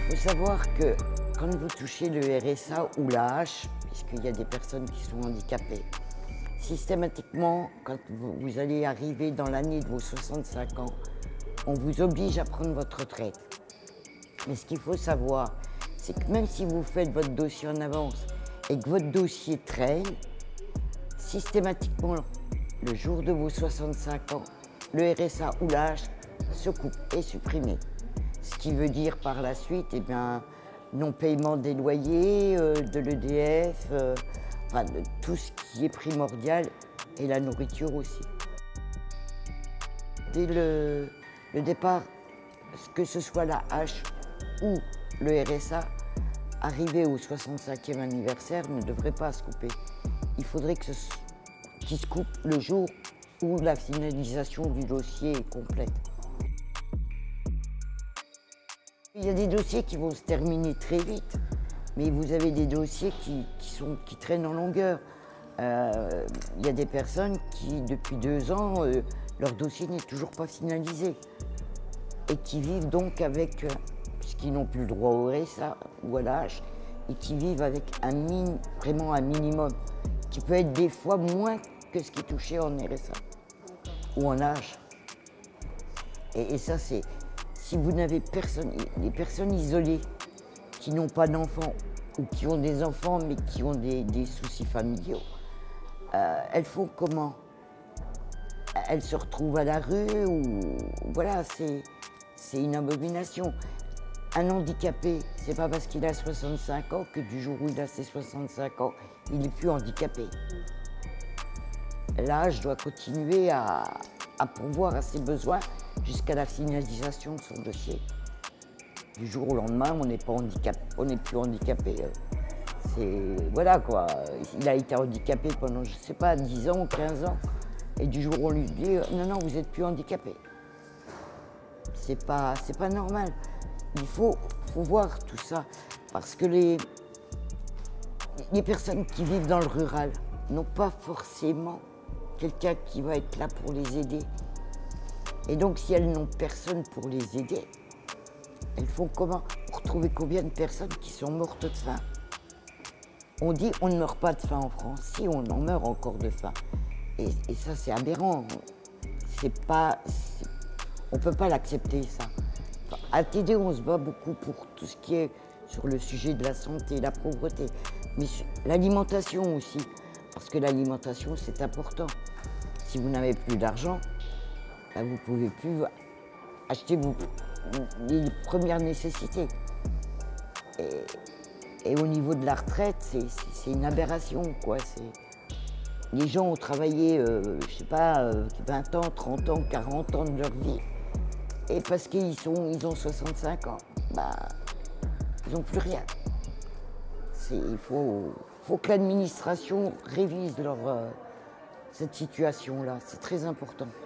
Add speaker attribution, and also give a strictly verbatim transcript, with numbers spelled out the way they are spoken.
Speaker 1: faut savoir que quand vous touchez le R S A ou l'A H, puisqu'il y a des personnes qui sont handicapées, systématiquement, quand vous, vous allez arriver dans l'année de vos soixante-cinq ans, on vous oblige à prendre votre retraite. Mais ce qu'il faut savoir, c'est que même si vous faites votre dossier en avance et que votre dossier traîne, systématiquement, le jour de vos soixante-cinq ans, le R S A ou l'A H se coupe, est supprimé. Ce qui veut dire par la suite, eh bien, non-paiement des loyers, euh, de l'E D F, euh, enfin, de tout ce qui est primordial, et la nourriture aussi. Dès le, le départ, que ce soit la H ou le R S A, arrivé au soixante-cinquième anniversaire, ne devrait pas se couper. Il faudrait que ce, qu'il se coupe le jour où la finalisation du dossier est complète. Il y a des dossiers qui vont se terminer très vite, mais vous avez des dossiers qui, qui, sont, qui traînent en longueur. Euh, il y a des personnes qui, depuis deux ans, euh, leur dossier n'est toujours pas finalisé et qui vivent donc avec, euh, puisqu'ils n'ont plus le droit au R S A ou à l'A H, et qui vivent avec un min, vraiment un minimum, qui peut être des fois moins que ce qui est touché en R S A ou en A H. Et, et ça, c'est... Si vous n'avez personne, les personnes isolées qui n'ont pas d'enfants ou qui ont des enfants mais qui ont des, des soucis familiaux, euh, elles font comment? Elles se retrouvent à la rue ou... Voilà, c'est une abomination. Un handicapé, c'est pas parce qu'il a soixante-cinq ans que du jour où il a ses soixante-cinq ans, il n'est plus handicapé. L'âge doit continuer à, à pourvoir à ses besoins jusqu'à la finalisation de son dossier. Du jour au lendemain, on n'est pas handicapé, on n'est plus handicapé. C'est, voilà quoi, il a été handicapé pendant, je sais pas, dix ans ou quinze ans, et du jour où on lui dit, non, non, vous n'êtes plus handicapé. C'est pas, c'est pas normal. Il faut, faut voir tout ça, parce que les, les personnes qui vivent dans le rural n'ont pas forcément quelqu'un qui va être là pour les aider. Et donc, si elles n'ont personne pour les aider, elles font comment? Pour trouver combien de personnes qui sont mortes de faim? On dit on ne meurt pas de faim en France. Si, on en meurt encore de faim. Et, et ça, c'est aberrant. C'est pas, on ne peut pas l'accepter, ça. À T D, on se bat beaucoup pour tout ce qui est sur le sujet de la santé, la pauvreté. Mais l'alimentation aussi. Parce que l'alimentation, c'est important. Si vous n'avez plus d'argent, ben vous ne pouvez plus acheter vos, les premières nécessités. Et, et au niveau de la retraite, c'est une aberration, quoi. Les gens ont travaillé, euh, je sais pas, euh, vingt ans, trente ans, quarante ans de leur vie. Et parce qu'ils ils ont soixante-cinq ans, bah, ils n'ont plus rien. Il faut, faut que l'administration révise leur, euh, cette situation-là. C'est très important.